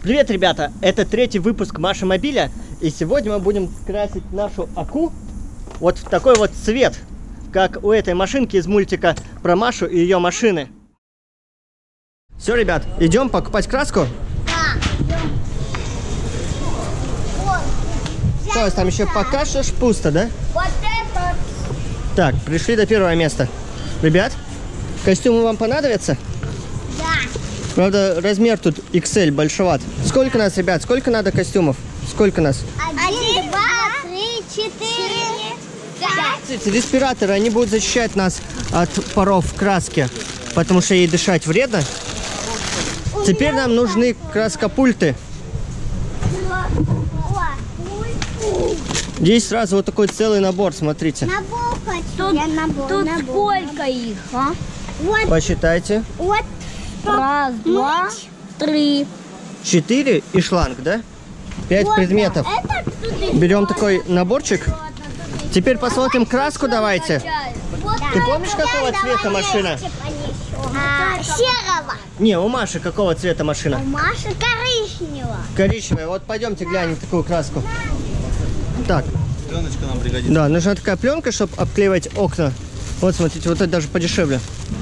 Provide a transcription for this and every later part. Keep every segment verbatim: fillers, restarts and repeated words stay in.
Привет, ребята! Это третий выпуск Маши Мобиля, и сегодня мы будем красить нашу Аку вот в такой вот цвет, как у этой машинки из мультика про Машу и ее машины. Все, ребят, идем покупать краску? Да, идем. Что у вас там еще пока что ж пусто, да? Вот это. Так, пришли до первого места. Ребят, костюмы вам понадобятся? Да. Правда, размер тут икс эль большеват. Сколько нас, ребят? Сколько надо костюмов? Сколько нас? Один, два, три, четыре, пять. Эти респираторы, они будут защищать нас от паров краски, потому что ей дышать вредно. Теперь нам нужны краскопульты. Здесь сразу вот такой целый набор, смотрите. Набор хочу. Тут, Я набор, тут набор. сколько их, а? Вот, Посчитайте. вот. Раз, два, три. Четыре и шланг, да? Пять Вот, предметов. да. Это тут Берем такой наборчик. Теперь посмотрим краску, давайте. Вот Ты это. помнишь, какого Давай цвета машина? вместе понесем. А, серого. Не, у Маши какого цвета машина? У Маши коричневого. Коричневая. Вот пойдемте глянем такую краску. Так, Пленочка нам пригодится. да, нужна такая пленка, чтобы обклеивать окна. Вот, смотрите, вот это даже подешевле.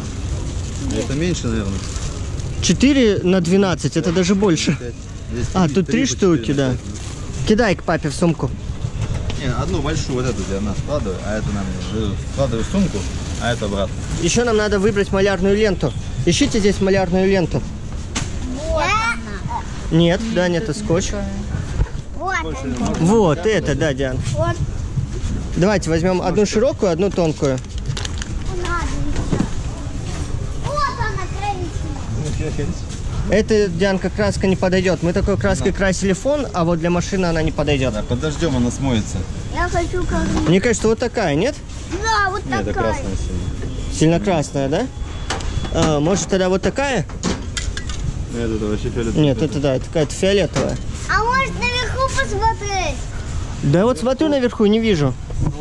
Это меньше, наверное. четыре на двенадцать, это даже больше. Здесь А, тут три по четыре штуки, на да. пять. Кидай к папе в сумку. Не, одну большую, вот эту для нас складывай, а это нам э, складывай в сумку, а это обратно. Еще нам надо выбрать малярную ленту. Ищите здесь малярную ленту. Вот она. Нет, да, нет, это скотч. Вот она. Вот это, да, Диан. Вот. Давайте возьмем одну широкую, одну тонкую. Надо еще. Вот она коричневая. Эта, Дианка, краска не подойдет. Мы такой краской красили фон, а вот для машины она не подойдет. Да, под дождем она смоется. Я хочу как... Мне кажется, вот такая, нет? Да, вот Нет, это такая. красная сильно. Сильно красная, да? А, может, тогда вот такая? Нет, это вообще фиолетовый. Нет, это да, это какая-то фиолетовая. А может наверху посмотреть? Да вот смотрю наверху, не вижу.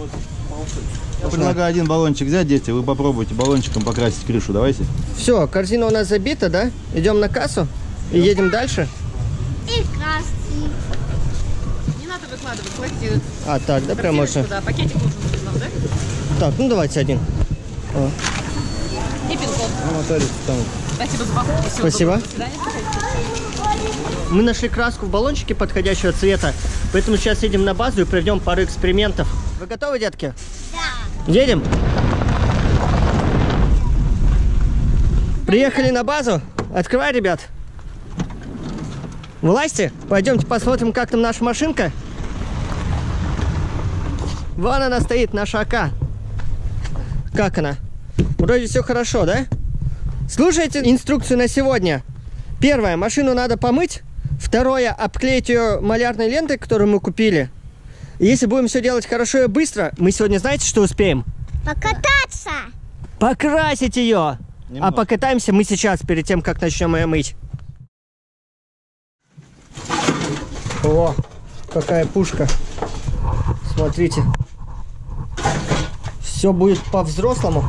Я предлагаю один баллончик взять, дети, вы попробуйте баллончиком покрасить крышу, давайте. Все, корзина у нас забита, да? Идем на кассу и едем дальше. И красный. Не надо выкладывать, кладите. А, так, да, прям можно. Да, пакетик нужен нам, да? Так, ну давайте один. О, И пин-код. Ну, Наталья, там. Спасибо за покупку. Всего Спасибо. доброго. До свидания. Мы нашли краску в баллончике подходящего цвета, поэтому сейчас едем на базу и проведем пару экспериментов. Вы готовы, детки? Да. Едем? Приехали на базу. Открывай, ребят. Вылазьте. Пойдемте посмотрим, как там наша машинка. Вон она стоит, наша Ака. Как она? Вроде все хорошо, да? Слушайте инструкцию на сегодня. Первое, машину надо помыть. Второе, обклеить ее малярной лентой, которую мы купили. Если будем все делать хорошо и быстро, мы сегодня, знаете, что успеем? Покататься. Покрасить ее. Немного. А покатаемся мы сейчас, перед тем, как начнем ее мыть. О, какая пушка. Смотрите. Все будет по-взрослому.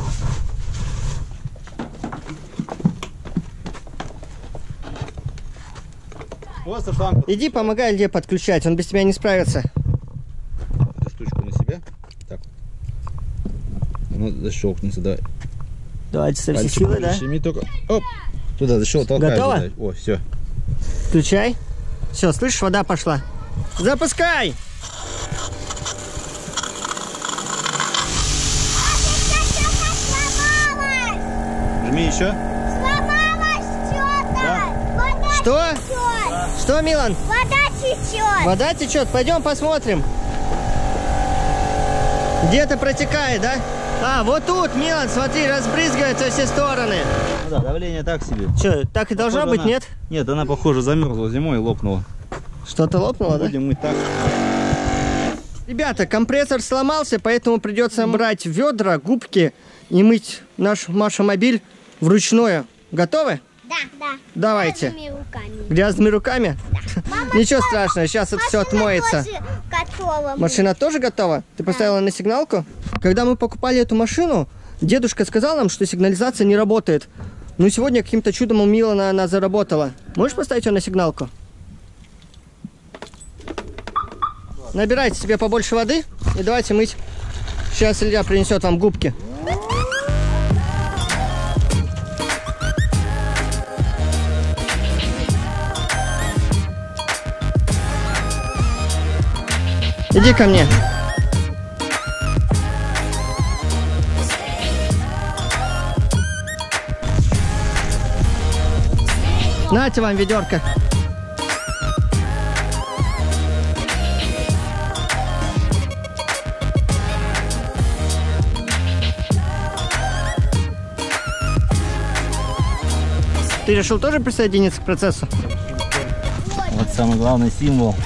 Просто шланг. Иди, помогай Илье подключать, он без тебя не справится. Эту штучку на себя. Так. Она защелкнется, да. Давайте со всей Пальчик силы, да? прищеми только. Оп. Туда защел, толкаешь. Готово? туда. О, все. Включай. Все, слышишь, вода пошла. Запускай! Жми еще. Сломалось что-то. Да. Вода Что? течет. Что, Милан? Вода течет. Вода течет? Пойдем посмотрим. Где-то протекает, да? А, вот тут, Милан, смотри, разбрызгивается во все стороны. Ну да, давление так себе. Что, так и должно Похоже, быть, она- нет? Нет, она, похоже, замерзла зимой и лопнула. Что-то лопнуло, да? Будем мыть так. Ребята, компрессор сломался, поэтому придется брать ведра, губки и мыть наш Маша Мобиль вручную. Готовы? Да, да. Давайте. Грязными руками. Грязными руками? Ничего страшного, сейчас это все Машина отмоется. тоже готова. Машина тоже готова? Ты поставила на сигналку? Когда мы покупали эту машину, дедушка сказал нам, что сигнализация не работает. Но сегодня каким-то чудом у Милана она заработала. Можешь поставить ее на сигналку? набирайте себе побольше воды и давайте мыть. Сейчас Илья принесет вам губки. Иди ко мне. Нате вам ведерко. Ты решил тоже присоединиться к процессу? Вот самый главный символ.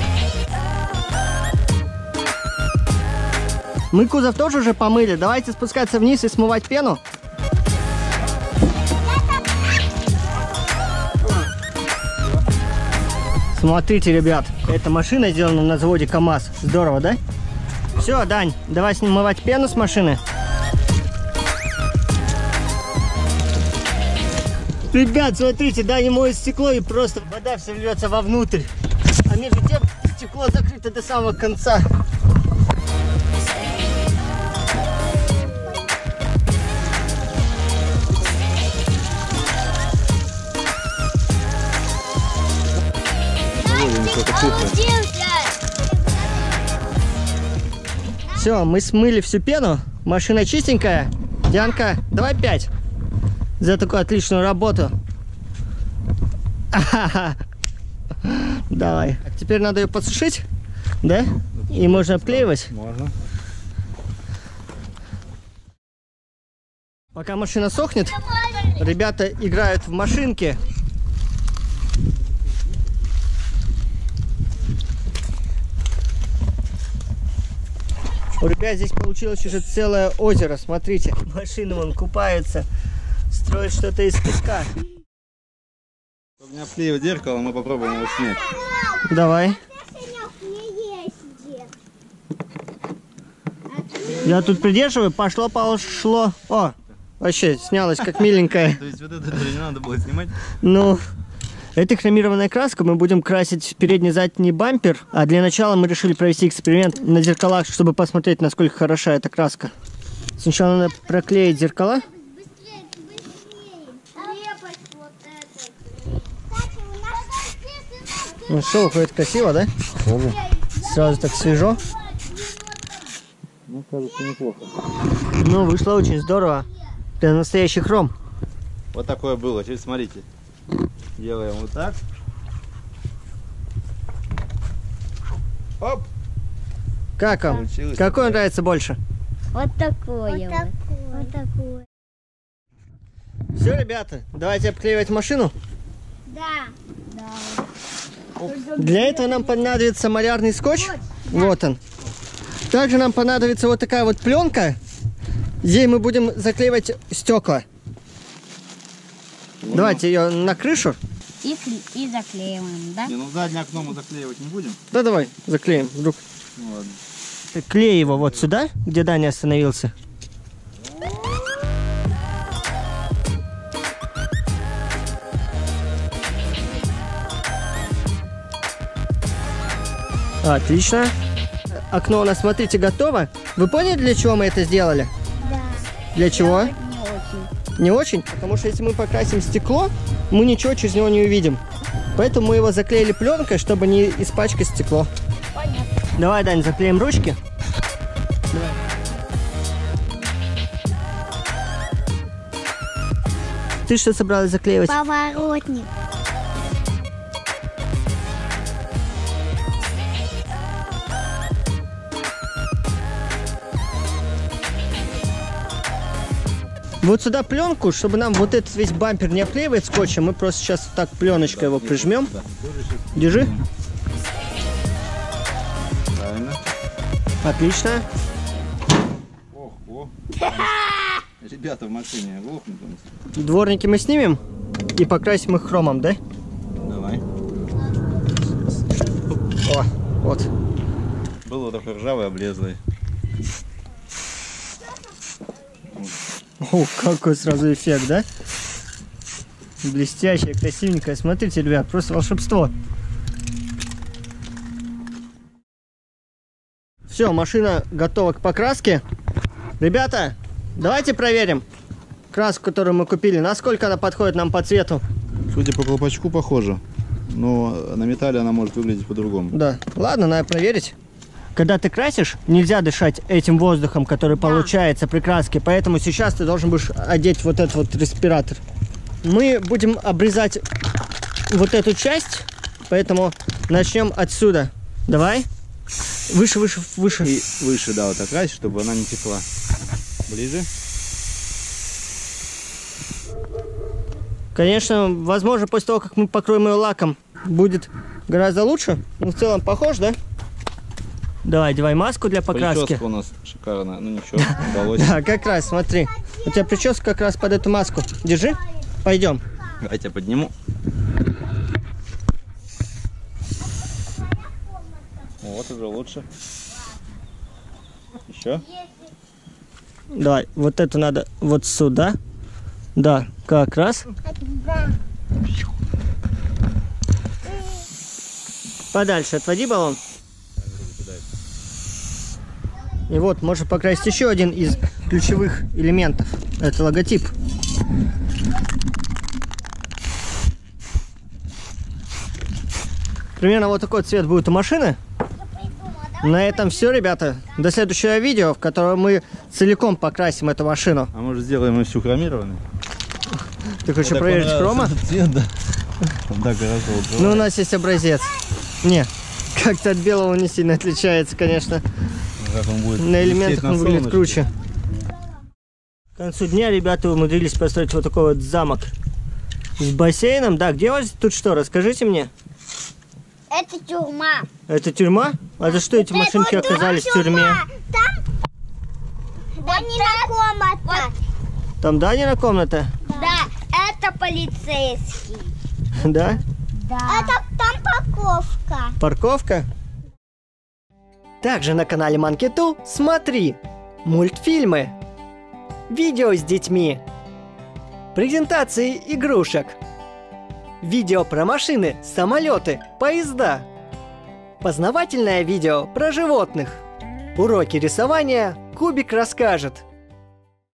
Мы кузов тоже уже помыли. Давайте спускаться вниз и смывать пену. Смотрите, ребят, эта машина сделана на заводе КамАЗ. Здорово, да? Все, Дань, давай смывать пену с машины. Ребят, смотрите, Даня моет стекло, и просто вода все льется вовнутрь. А между тем стекло закрыто до самого конца. Все, мы смыли всю пену. Машина чистенькая. Дианка, давай пять за такую отличную работу. Давай. Теперь надо ее подсушить, да? И можно обклеивать. Можно. Пока машина сохнет, ребята играют в машинки. У ребят здесь получилось уже целое озеро. Смотрите, машины вон купаются, строят что-то из песка. Чтобы не обклеивать зеркало, мы попробуем его снять. Давай. Я тут придерживаю, пошло, пошло. О, вообще снялась как миленькая. То есть вот это не надо было снимать? Ну, это хромированная краска. Мы будем красить передний-задний бампер. А для начала мы решили провести эксперимент на зеркалах, чтобы посмотреть, насколько хороша эта краска. Сначала надо проклеить зеркала. Ну что, выходит красиво, да? Сразу так свежо. Ну, кажется, неплохо. Ну, вышло очень здорово. Это настоящий хром. Вот такое было. Теперь смотрите. Делаем вот так. Оп! Как вам? Получилось. Какой вам нравится больше? Вот такое. Вот Вот. такое. Вот такое. Все, ребята, давайте обклеивать машину. Да. Для этого нам понадобится малярный скотч. Вот он. Также нам понадобится вот такая вот пленка. Здесь мы будем заклеивать стекла. Давайте ее на крышу. И, кли- и заклеиваем, да? Не, ну заднее окно мы заклеивать не будем. Да давай, заклеим. Вдруг. Ну ладно. Клей его вот сюда, где Даня остановился. Отлично. Окно у нас, смотрите, готово. Вы поняли, для чего мы это сделали? Да. Для чего? Не очень. Не очень, потому что если мы покрасим стекло, мы ничего через него не увидим. Поэтому мы его заклеили пленкой, чтобы не испачкать стекло. Понятно. Давай, Дань, заклеим ручки. Давай. Ты что собралась заклеивать? Поворотник. Вот сюда пленку, чтобы нам вот этот весь бампер не обклеивать скотчем, мы просто сейчас так пленочкой его прижмем. Держи. Правильно. Отлично. Ох, о. Ребята в машине глохнут у нас. Дворники мы снимем и покрасим их хромом, да? Давай. О, вот. Было такое ржавое, облезлое. О, какой сразу эффект, да? Блестящая, красивенькая. Смотрите, ребят, просто волшебство. Все, машина готова к покраске. Ребята, давайте проверим краску, которую мы купили. Насколько она подходит нам по цвету. Судя по колпачку, похоже. Но на металле она может выглядеть по-другому. Да, ладно, надо проверить. Когда ты красишь, нельзя дышать этим воздухом, который да. получается при краске. Поэтому сейчас ты должен будешь одеть вот этот вот респиратор. Мы будем обрезать вот эту часть, поэтому начнем отсюда. Давай. Выше, выше, выше. И выше, да, вот так красить, чтобы она не текла. Ближе. Конечно, возможно, после того, как мы покроем ее лаком, будет гораздо лучше. Ну, в целом похож, да? Давай, одевай маску для покраски. Прическа у нас шикарная. Ну ничего, удалось. Да, как раз, смотри. У тебя прическа как раз под эту маску. Держи. Пойдем. Я тебя подниму. Вот уже лучше. Еще. Давай, вот эту надо вот сюда. Да, как раз. Подальше отводи баллон. И вот, можно покрасить еще один из ключевых элементов. Это логотип. Примерно вот такой цвет будет у машины. На этом все, ребята. До следующего видео, в котором мы целиком покрасим эту машину. А может сделаем ее всю хромированной? Ты хочешь проверить хрома? Цвет, да. Да, хорошо. Ну, у нас есть образец. Не, как-то от белого не сильно отличается, конечно. Как он будет на элементах на он выглядит солнышке. круче. К концу дня ребята умудрились построить вот такой вот замок с бассейном. Да, где у вас тут что? Расскажите мне. Это тюрьма. Это тюрьма? А за что эти машинки Это оказались в тюрьме? Там Данина комната. Там Данина комната? Да, это полицейский. Да? Да. Это там парковка. Парковка? Также на канале Манкиту смотри мультфильмы, видео с детьми, презентации игрушек, видео про машины, самолеты, поезда, познавательное видео про животных, уроки рисования Кубик расскажет.